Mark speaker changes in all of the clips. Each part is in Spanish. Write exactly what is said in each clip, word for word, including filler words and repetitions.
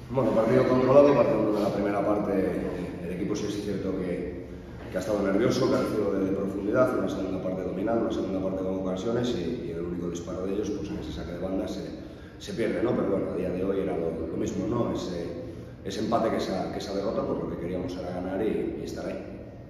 Speaker 1: Bueno, partido controlado, partiendo de la primera parte, el equipo sí es cierto que, que ha estado nervioso, carecido de, de profundidad, una segunda parte dominada, una segunda parte con ocasiones y, y el único disparo de ellos, pues en ese saque de banda se, se pierde, ¿no? Pero bueno, a día de hoy era lo, lo mismo, ¿no? Ese, ese empate que esa, que esa derrota, pues lo que queríamos era ganar y, y estar ahí.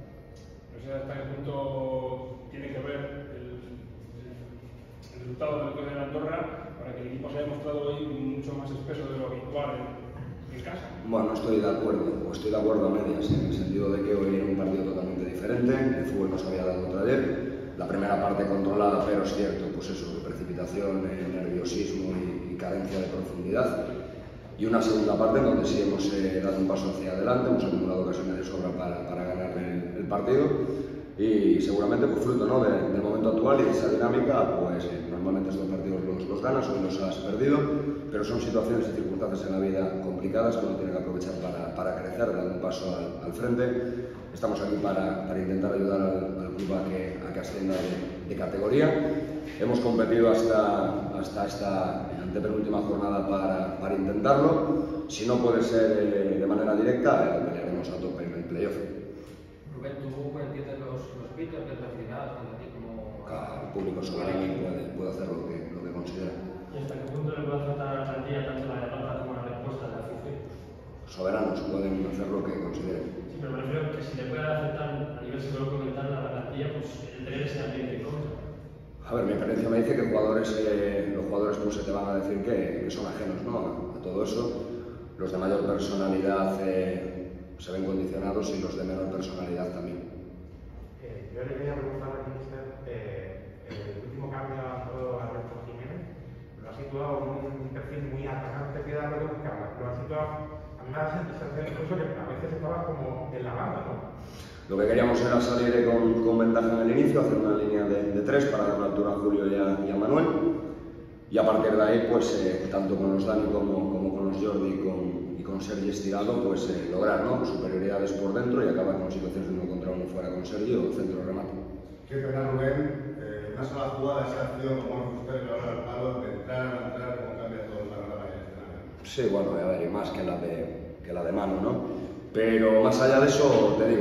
Speaker 2: No sé hasta qué punto tiene que ver el, el, el resultado del Club de Andorra para que el equipo se haya mostrado hoy mucho más espeso de lo habitual en, en casa.
Speaker 1: Bueno, no estoy de acuerdo, o estoy de acuerdo a medias, en el sentido de que hoy era un partido totalmente diferente, el fútbol nos había dado otra ayer, la primera parte controlada, pero es cierto, pues eso, de precipitación, eh, nerviosismo y, y carencia de profundidad. Y una segunda parte en donde sí hemos eh, dado un paso hacia adelante, hemos acumulado ocasiones de sobra para, para ganar el, el partido y seguramente pues, fruto, ¿no? de, del momento actual y de esa dinámica, pues eh, normalmente estos partidos los, los ganas, hoy los has perdido, pero son situaciones y circunstancias en la vida complicadas que uno tiene que aprovechar para, para crecer, dar un paso al, al frente. Estamos aquí para, para intentar ayudar al, al club a que, a que ascienda de, de categoría. Hemos competido hasta, hasta esta antepenúltima jornada para, para intentarlo. Si no puede ser eh, de manera directa, eh, pelearemos a tope en el playoff.
Speaker 3: Rubén, ¿tú entiendes los, los pitos de facilidad tanto a ti como
Speaker 1: a... El público soberano puede, puede hacer lo que, lo que considera.
Speaker 4: ¿Y hasta qué punto le puede afectar a la plantilla tanto la derrota como la respuesta de la afición?
Speaker 1: Soberanos pueden hacer lo que consideren.
Speaker 4: Sí, pero me refiero que si le puede afectar a nivel psicológico mental a la plantilla, pues el tener ese ambiente cómodo.
Speaker 1: A ver, mi experiencia me dice que jugadores, eh, los jugadores pues, se te van a decir que, que son ajenos, ¿no? a, a todo eso. Los de mayor personalidad eh, se ven condicionados y los de menor personalidad también.
Speaker 5: Eh, yo le quería preguntar al míster, eh, el último cambio ha sido Alberto Jiménez, lo ha situado en un perfil muy atacante, que da lo que buscaba, lo ha situado, a mí me da la sensación incluso que a veces estaba como en la banda, ¿no?
Speaker 1: Lo que queríamos era salir con, con ventaja en el inicio, hacer una línea de, de tres para dar una altura a Julio y a, y a Manuel. Y a partir de ahí, pues eh, tanto con los Dani como, como con los Jordi y con, y con Sergi estirado, pues eh, lograr ¿no? superioridades por dentro y acabar con situaciones de uno contra uno fuera con Sergi o centro de remate.
Speaker 6: Quiero terminar, Rubén, eh, una sola jugada, esa acción, como usted lo habla al palo, de entrar a entrar, como cambia todo el panorama del escenario.
Speaker 1: Sí, bueno, a ver, y más que la de, que la de mano, ¿no? Pero más allá de eso, te digo,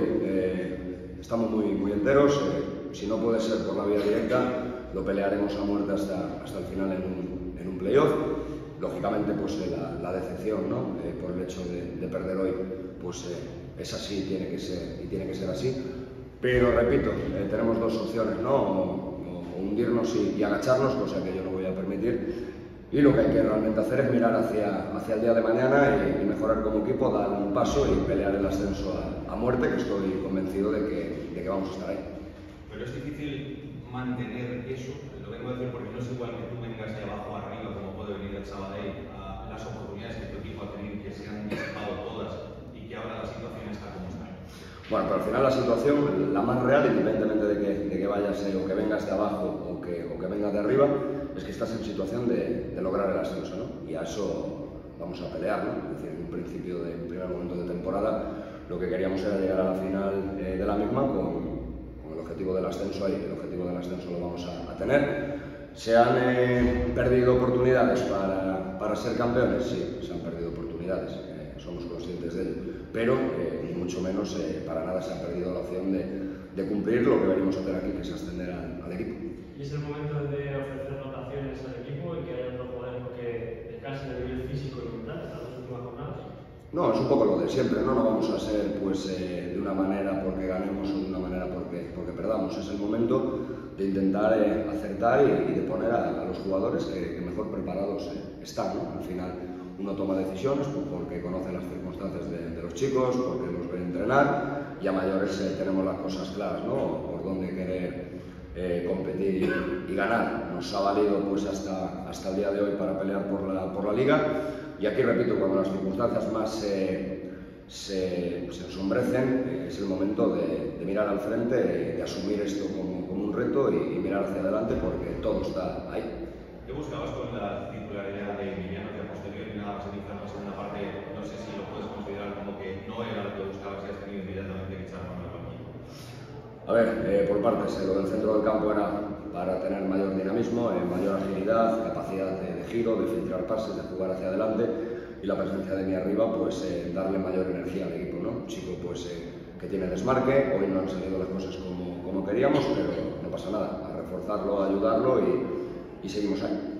Speaker 1: eh, estamos muy, muy enteros. Eh, si no puede ser por la vía directa, lo pelearemos a muerte hasta, hasta el final en un, en un playoff. Lógicamente, pues eh, la, la decepción, ¿no? Eh, por el hecho de, de perder hoy, pues eh, es así, tiene que ser, y tiene que ser así. Pero repito, eh, tenemos dos opciones, ¿no? O, o hundirnos y, y agacharnos, cosa que yo no voy a permitir. Y lo que hay que realmente hacer es mirar hacia, hacia el día de mañana y, y mejorar como equipo, dar un paso y pelear el ascenso a, a muerte, que estoy convencido de que, de que vamos a estar ahí.
Speaker 7: Pero es difícil mantener eso, lo vengo a decir porque no es igual que tú vengas de abajo arriba, como puede venir el Sabadell, a las oportunidades que tu equipo ha tenido, que se han disipado todas y que ahora la situación está como está.
Speaker 1: Bueno, pero al final la situación, la más real, independientemente de que, de que vayas eh, o que vengas de abajo o que, o que vengas de arriba, es que estás en situación de, de lograr el ascenso, ¿no? Y a eso vamos a pelear, ¿no? Es decir, en un principio de un primer momento de temporada, lo que queríamos era llegar a la final eh, de la misma con, con el objetivo del ascenso ahí. El objetivo del ascenso lo vamos a, a tener. ¿Se han eh, perdido oportunidades para, para ser campeones? Sí, se han perdido oportunidades, eh, somos conscientes de ello. Pero, eh, ni mucho menos, eh, para nada se ha perdido la opción de, de cumplir lo que venimos a hacer aquí, que es ascender al, al equipo.
Speaker 4: ¿Y es el momento de ofrecer rotaciones al equipo y que haya otros jugadores que descansen a nivel físico y mental estas dos últimas jornadas?
Speaker 1: No, es un poco lo de siempre, ¿no? No vamos a ser pues, eh, de una manera porque ganemos o de una manera porque, porque perdamos. Es el momento de intentar eh, acertar y, y de poner a, a los jugadores que, que mejor preparados eh, están, ¿no? Al final uno toma decisiones pues, porque conoce las circunstancias de, de los chicos, porque los ve entrenar y a mayores eh, tenemos las cosas claras, ¿no? Por dónde querer eh, competir y, y ganar. Nos ha valido pues, hasta, hasta el día de hoy para pelear por la, por la Liga. Y aquí repito, cuando las circunstancias más eh, se, se ensombrecen, eh, es el momento de, de mirar al frente, de, de asumir esto como, como un reto y, y mirar hacia adelante porque todo está ahí.
Speaker 7: ¿Qué buscabas con la titularidad de Emiliano, que a posteriori nada más iniciar la segunda parte? No sé si lo puedes considerar como que no era lo que buscabas y has tenido inmediatamente que echar mano al banquillo.
Speaker 1: A ver, eh, por partes, eh, lo del centro del campo era para tener mayor dinamismo, eh, mayor agilidad, capacidad de, de giro, de filtrar pases, de jugar hacia adelante. y la presencia de mí arriba, pues eh, darle mayor energía al equipo, ¿no? Un chico pues eh, que tiene desmarque, hoy no han salido las cosas como, como queríamos, pero no pasa nada, a reforzarlo, a ayudarlo y, y seguimos ahí.